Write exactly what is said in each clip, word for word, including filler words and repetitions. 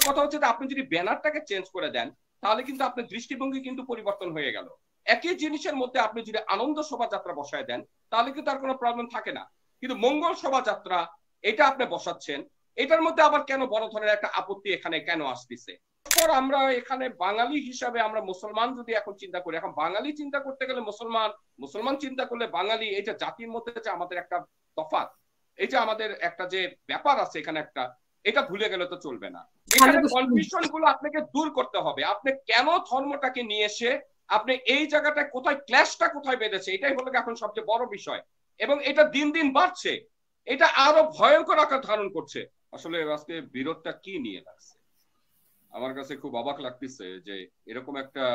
কথা হচ্ছে যে আপনি যদি ব্যানারটাকে চেঞ্জ করে দেন তাহলে কিন্তু আপনার দৃষ্টিভঙ্গি কিন্তু পরিবর্তন হয়ে গেল। একই জিনিসের মধ্যে আপনি যদি আনন্দ শোভাযাত্রা বসায় দেন তাহলে কিন্তু আর কোনো প্রবলেম থাকে না, কিন্তু মঙ্গল শোভাযাত্রা এটা আপনি বসাচ্ছেন, এটার মধ্যে আবার কেন বড় ধরনের একটা আপত্তি এখানে কেন আসতেছে? আমরা এখানে বাঙালি হিসাবে আমরা মুসলমান যদি এখন চিন্তা করি, এখন বাঙালি চিন্তা করতে গেলে মুসলমান, মুসলমান চিন্তা করলে বাঙালি, এটা জাতির মধ্যে যে আমাদের একটা তফাৎ, এই যে আমাদের একটা যে ব্যাপার আছে এখানে একটা, এটা ভুলে গেলে তো চলবে না। এখানে কনফিউশন গুলো আপনাকে দূর করতে হবে। আপনি কেন ধর্মটাকে নিয়ে এসে আপনি এই জায়গাটায় কোথায় ক্ল্যাশটা কোথায় বেঁধেছে, এটাই হলো এখন সবচেয়ে বড় বিষয়, এবং এটা দিন দিন বাড়ছে, এটা আরো ভয়ঙ্কর আকার ধারণ করছে। আসলে আজকে বিরোধটা কি নিয়ে লাগছে আমার কাছে খুব অবাক লাগতেছে যে এরকম একটা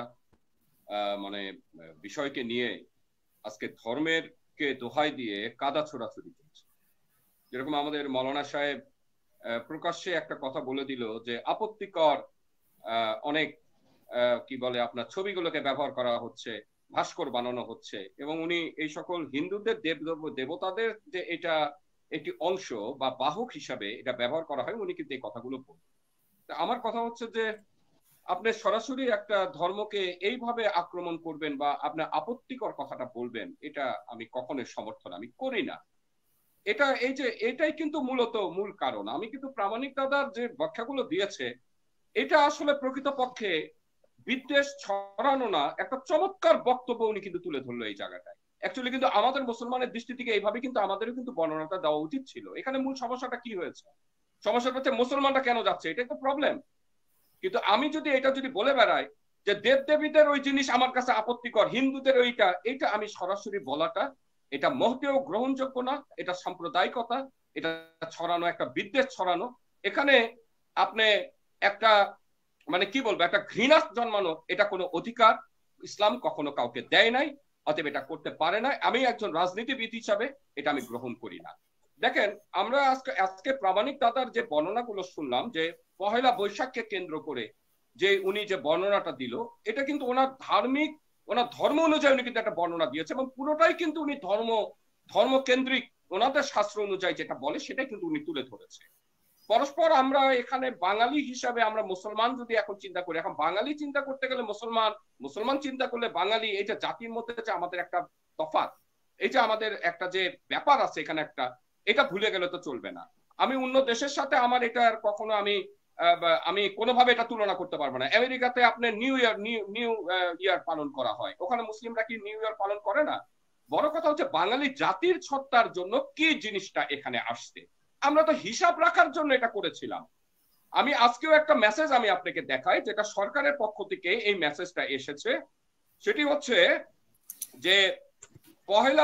মানে বিষয়কে নিয়ে আজকে ধর্মের কে দোহাই দিয়ে কাদা ছোড়াছুড়ি চলছে। যেরকম আমাদের মৌলানা সাহেব প্রকাশ্যে একটা কথা বলে দিল যে আপত্তিকর অনেক কি বলে আপনার ছবিগুলোকে ব্যবহার করা হচ্ছে, ভাস্কর বানানো হচ্ছে, এবং উনি এই সকল হিন্দুদের দেব দেবতাদের যে এটা একটি অংশ বা বাহক হিসাবে এটা ব্যবহার করা হয়, উনি কিন্তু এই কথাগুলো বলছেন। আমার কথা হচ্ছে যে আপনি সরাসরি একটা ধর্মকে এইভাবে আক্রমণ করবেন বা আপনার আপত্তিকর কথাটা বলবেন, এটা আমি কখনোই সমর্থন আমি করি না। এটা এই যে এটাই কিন্তু মূলত মূল কারণ। আমি কিন্তু প্রামাণিক দাদার যে ব্যাখ্যাগুলো দিয়েছে এটা আসলে প্রকৃতপক্ষে বিদ্বেষ ছড়ানো না, একটা চমৎকার বক্তব্য উনি কিন্তু তুলে ধরলো এই জায়গাটায়। অ্যাকচুয়ালি কিন্তু আমাদের মুসলমানের দৃষ্টি থেকে এইভাবে কিন্তু আমাদেরও কিন্তু বর্ণনাটা দেওয়া উচিত ছিল। এখানে মূল সমস্যাটা কি হয়েছে? সমস্যাটা হচ্ছে মুসলমানরা কেন যাচ্ছে, এটাই তো প্রবলেম। কিন্তু আমি যদি এটা যদি বলে বেড়াই যে দেব দেবীদের ওই জিনিস আমার কাছে আপত্তিকর, হিন্দুদের ওইটা, এটা আমি সরাসরি বলাটা এটা মোটেও গ্রহণযোগ্য না। এটা সাম্প্রদায়িকতা, এটা ছড়ানো, একটা বিদ্বেষ ছড়ানো। এখানে আপনি একটা মানে কি বলবো, একটা ঘৃণা জন্মানো, এটা কোনো অধিকার ইসলাম কখনো কাউকে দেয় নাই, অতএব এটা করতে পারে না। আমি একজন রাজনীতিবিদ হিসাবে এটা আমি গ্রহণ করি না। দেখেন আমরা আজকে আজকে প্রামাণিক দাদার যে বর্ণনাগুলো শুনলাম, যে পহেলা বৈশাখকে কেন্দ্র করে যে উনি যে বর্ণনাটা দিল, এটা কিন্তু ওনার ধার্মিক, ওনার ধর্ম অনুযায়ী উনি কিন্তু একটা বর্ণনা দিয়েছে, এবং পুরোটাই কিন্তু উনি ধর্ম ধর্মকেন্দ্রিক ওনাদের শাস্ত্র অনুযায়ী যেটা বলে সেটাই কিন্তু উনি তুলে ধরেছে। পরস্পর আমরা এখানে বাঙালি হিসাবে আমরা মুসলমান যদি এখন চিন্তা করি, এখন বাঙালি চিন্তা করতে গেলে মুসলমান, মুসলমান চিন্তা করলে বাঙালি, এটা জাতির মধ্যে যে আমাদের একটা তফাৎ, এই যে আমাদের একটা যে ব্যাপার আছে এখানে একটা, এটা ভুলে গেলে তো চলবে না। আমি অন্য দেশের সাথে আমার এটা কখনো আমি আমি কোনোভাবে এটা তুলনা করতে পারবো না। আমেরিকাতে আপনার নিউ ইয়ার নিউ ইয়ার পালন করা হয়, ওখানে মুসলিমরা কি নিউ ইয়ার পালন করে না? বড় কথা হচ্ছে বাঙালি জাতির সত্তার জন্য কি জিনিসটা এখানে আসছে, আমরা তো হিসাব রাখার জন্য এটা করেছিলাম। আমি আজকেও একটা মেসেজ আমি আপনাকে দেখাই, যেটা সরকারের পক্ষ থেকে এই মেসেজটা এসেছে। সেটি হচ্ছে যে পহেলা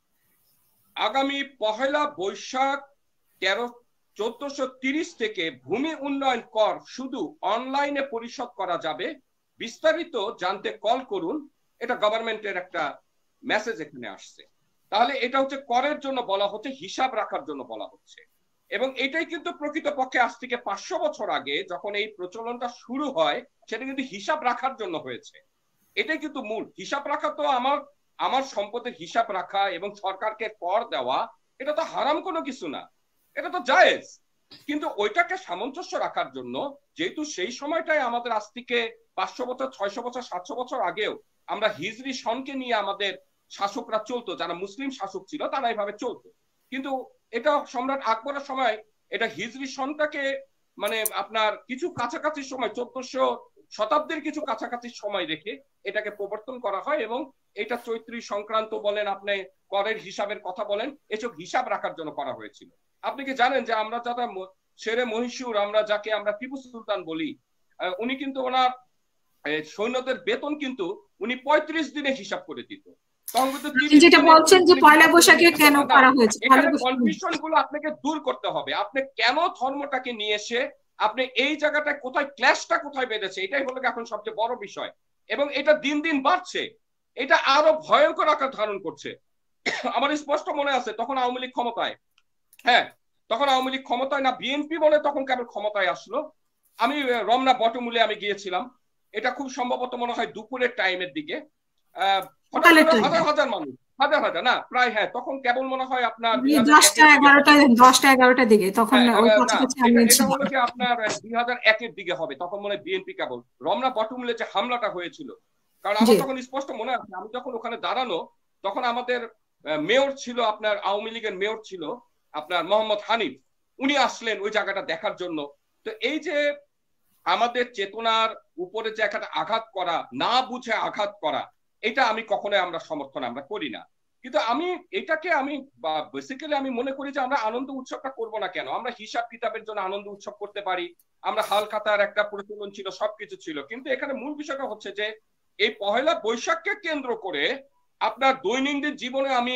আগামী পহেলা বৈশাখ তেরো চোদ্দশো তিরিশ থেকে ভূমি উন্নয়ন কর শুধু অনলাইনে পরিশোধ করা যাবে, বিস্তারিত জানতে কল করুন। এটা গভর্নমেন্টের একটা মেসেজ এখানে আসছে। তাহলে এটা হচ্ছে করের জন্য বলা হচ্ছে, হিসাব রাখার জন্য বলা হচ্ছে। এবং এটাই কিন্তু প্রকৃতপক্ষে আজ থেকে পাঁচশো বছর আগে যখন এই প্রচলনটা শুরু হয়, সেটা কিন্তু হিসাব রাখার জন্য হয়েছে। এটাই কিন্তু মূল হিসাব রাখা। তো আমার আমার সম্পদের হিসাব রাখা এবং সরকারকে কর দেওয়া, এটা তো হারাম কোনো কিছু না, এটা তো জায়েজ। কিন্তু ওইটাকে সামঞ্জস্য রাখার জন্য, যেহেতু সেই সময়টাই আমাদের আজ থেকে পাঁচশো বছর, ছয়শো বছর, সাতশো বছর আগেও আমরা হিজরি সনকে নিয়ে আমাদের শাসকরা চলতো, যারা মুসলিম শাসক ছিল তারা এইভাবে চলতো। কিন্তু এটা সম্রাট আকবরের সময় এটা হিজরি সনটাকে মানে আপনার কিছু কাছাকাছি সময়, চোদ্দশো শতাব্দীর কিছু কাছাকাছি সময় রেখে এটাকে প্রবর্তন করা হয়, এবং এটা চৈত্রী সংক্রান্ত বলেন, আপনি করের হিসাবের কথা বলেন, এসব হিসাব রাখার জন্য করা হয়েছিল। আপনি কি জানেন যে আমরা যারা শেরে মহীশূর, আমরা যাকে আমরা টিপু সুলতান বলি, উনি কিন্তু ওনার সৈন্যদের বেতন কিন্তু উনি পঁয়ত্রিশ দিনে হিসাব করে দিত। যেটা বলছেন যে পয়লা বৈশাখে কেন করা হয়েছে, কনফিউশন গুলো আপনাকে দূর করতে হবে। আপনি কেন ধর্মটাকে নিয়ে এসে আপনি এই জায়গাটায় কোথায় ক্ল্যাশটা কোথায় বেঁধেছে, এটাই হলো এখন সবচেয়ে বড় বিষয়, এবং এটা দিন দিন বাড়ছে, এটা আরো ভয়ঙ্কর আকার ধারণ করছে। আমার স্পষ্ট মনে আছে তখন আওয়ামী লীগ ক্ষমতায়, হ্যাঁ তখন আওয়ামী লীগ ক্ষমতায় না, বিএনপি বলে তখন কেবল ক্ষমতায় আসলো। আমি রমনা বটমূলে আমি গিয়েছিলাম, এটা খুব সম্ভবত মনে হয় দুপুরের টাইমের দিকে, আহ হাজার হাজার মানুষ হাজার হাজার না প্রায়, হ্যাঁ তখন কেবল মনে হয় আপনার দশটা এগারোটা দশটা এগারোটার দিকে তখন এটা হলো কি আপনার দুই হাজার একের দিকে হবে, তখন মনে হয় বিএনপি কেবল রমনা বটমূলে যে হামলাটা হয়েছিল। কারণ আমার তখন স্পষ্ট মনে আছে, আমি যখন ওখানে দাঁড়ানো তখন আমাদের মেয়র ছিল, আপনার আওয়ামী লীগের মেয়র ছিল আপনার মোহাম্মদ হানিফ, উনি আসলেন ওই জায়গাটা দেখার জন্য। তো এই যে আমাদের চেতনার উপরে যে একটা আঘাত করা, না বুঝে আঘাত করা, এটা আমি কখনোই আমরা সমর্থন আমরা করি না। কিন্তু আমি এটাকে আমি বেসিক্যালি আমি মনে করি যে আমরা আনন্দ উৎসবটা করব না কেন? আমরা হিসাব কিতাবের জন্য আনন্দ উৎসব করতে পারি, আমরা হালখাতার একটা প্রচলন ছিল, সবকিছু ছিল, কিন্তু এখানে মূল বিষয়টা হচ্ছে যে এই পহেলা বৈশাখকে কেন্দ্র করে আপনার দৈনন্দিন জীবনে আমি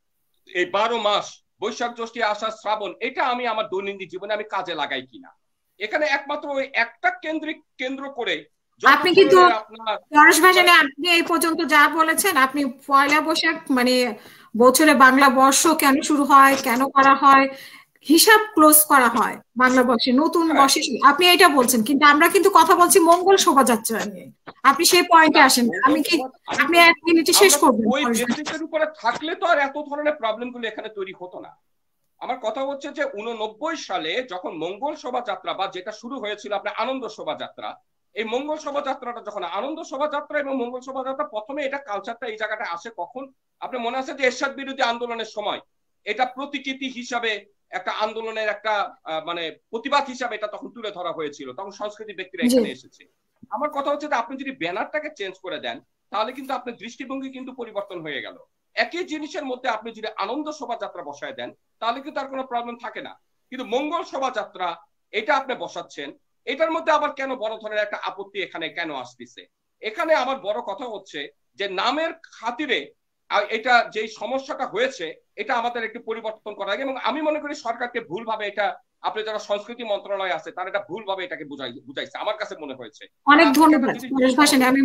এই বারো মাস বৈশাখ জ্যৈষ্ঠ আষাঢ় শ্রাবণ এটা আমি আমার দৈনন্দিন জীবনে আমি কাজে লাগাই কিনা, এখানে একমাত্র ওই একটা কেন্দ্রিক কেন্দ্র করে। আপনি কিন্তু পরশ ভাষণে আপনি এই পর্যন্ত যা বলেছেন, আপনি পয়লা বৈশাখ মানে বছরে বাংলা বর্ষ কেন শুরু হয়, কেন করা হয়, হিসাব ক্লোজ করা হয় বাংলা বর্ষে, নতুন বর্ষে, আপনি এটা বলছেন, কিন্তু আমরা কিন্তু কথা বলছি মঙ্গল শোভাযাত্রা নিয়ে। আপনি সেই পয়েন্টে আসেন, আমি কি আপনি এক মিনিটে শেষ করবেন? ওই বেসিসের উপরে থাকলে তো আর এত ধরনের প্রবলেমগুলো এখানে তৈরি হতো না। আমার কথা হচ্ছে যে উননব্বই সালে যখন মঙ্গল শোভাযাত্রা বা যেটা শুরু হয়েছিল আপনার আনন্দ শোভাযাত্রা, এই মঙ্গল শোভাযাত্রাটা যখন আনন্দ শোভাযাত্রা এবং মঙ্গল শোভাযাত্রা, প্রথমে এটা কালচারটা এই জায়গাটা আসে কখন আপনার মনে আছে যে এরশাদ বিরোধী আন্দোলনের সময় এটা প্রতিকৃতি হিসাবে একটা আন্দোলনের একটা মানে প্রতিবাদ হিসাবে এটা তখন তুলে ধরা হয়েছিল, তখন সংস্কৃতি ব্যক্তিরা এখানে এসেছে। আমার কথা হচ্ছে যে আপনি যদি ব্যানারটাকে চেঞ্জ করে দেন তাহলে কিন্তু আপনার দৃষ্টিভঙ্গি কিন্তু পরিবর্তন হয়ে গেল। একই জিনিসের মধ্যে আপনি যদি আনন্দ শোভাযাত্রা বসায় দেন তাহলে কিন্তু তার কোনো প্রবলেম থাকে না, কিন্তু মঙ্গল শোভাযাত্রা এটা আপনি বসাচ্ছেন, এটার মধ্যে আবার কেন বড় ধরনের একটা আপত্তি এখানে কেন আসতেছে? এখানে আমার বড় কথা হচ্ছে যে নামের খাতিরে এটা যে সমস্যাটা হয়েছে এটা আমাদের একটু পরিবর্তন করা লাগে, এবং আমি মনে করি সরকারকে ভুলভাবে এটা, আপনি যারা সংস্কৃতি মন্ত্রণালয় আছে তারা এটা ভুলভাবে এটাকে বুঝাই বুঝাইছে আমার কাছে মনে হয়েছে। অনেক ধন্যবাদ আমি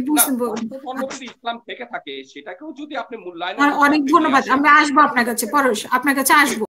ইসলাম থেকে থাকে সেটাকেও যদি আপনি মূল্যায়ন, অনেক ধন্যবাদ, আমরা আসবো আপনার কাছে, পরশ আপনার কাছে আসবো।